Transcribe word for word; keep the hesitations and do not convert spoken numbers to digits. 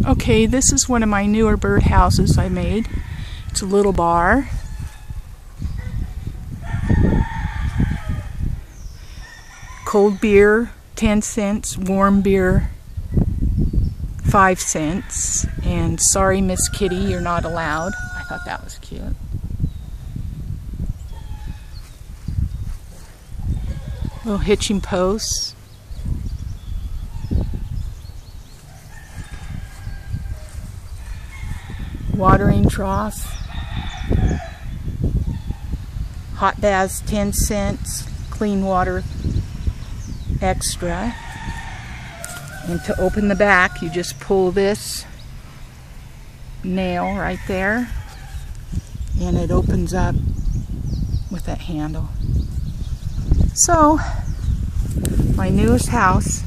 Okay, this is one of my newer birdhouses I made. It's a little bar. Cold beer, ten cents. Warm beer, five cents. And sorry, Miss Kitty, you're not allowed. I thought that was cute. Little hitching posts. Watering trough. Hot baths, ten cents. Clean water, extra. And to open the back, you just pull this nail right there, and it opens up with that handle. So, my newest house.